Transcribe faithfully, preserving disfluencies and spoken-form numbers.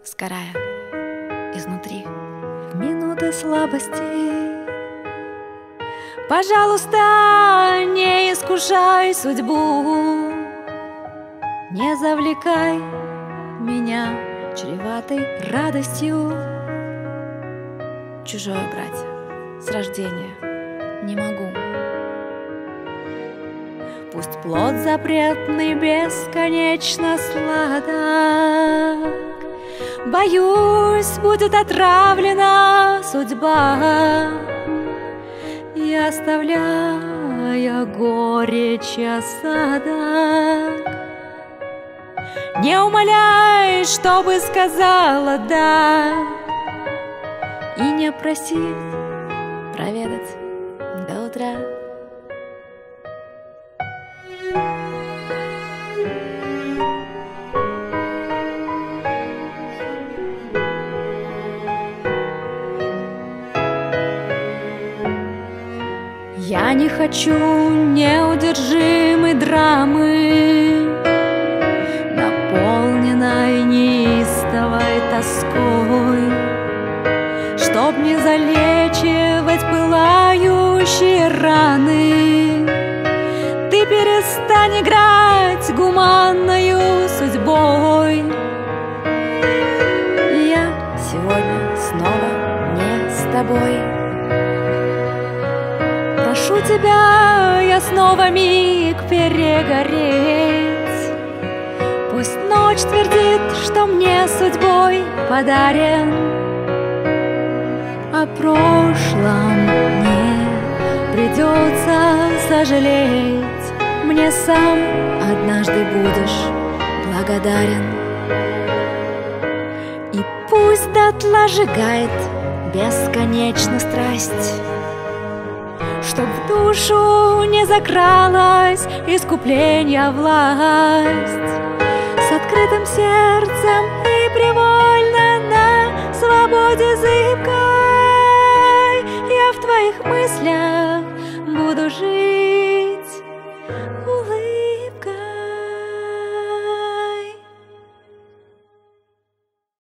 сгорая изнутри в минуты слабости. Пожалуйста, не искушай судьбу, не завлекай меня чреватой радостью. Чужое брать с рождения не могу. Пусть плод запретный бесконечно сладок, боюсь, будет отравлена судьба, и оставляя горечь осадок. Не умоляй, чтобы сказала «да», и не проси проведать до утра. Я не хочу неудержимой драмы, наполненной неистовой тоской, чтоб не залечивать пылающие раны. Ты перестань играть гуманною судьбой. Я сегодня снова не с тобой. Прошу тебя, я снова миг перегореть. Пусть ночь твердит, что мне судьбой подарен. О прошлом мне придется сожалеть. Мне сам однажды будешь благодарен. И пусть дотла сжигает бесконечно страсть, чтоб в душу не закралась искупления власть. С открытым сердцем и привольно на свободе заявить: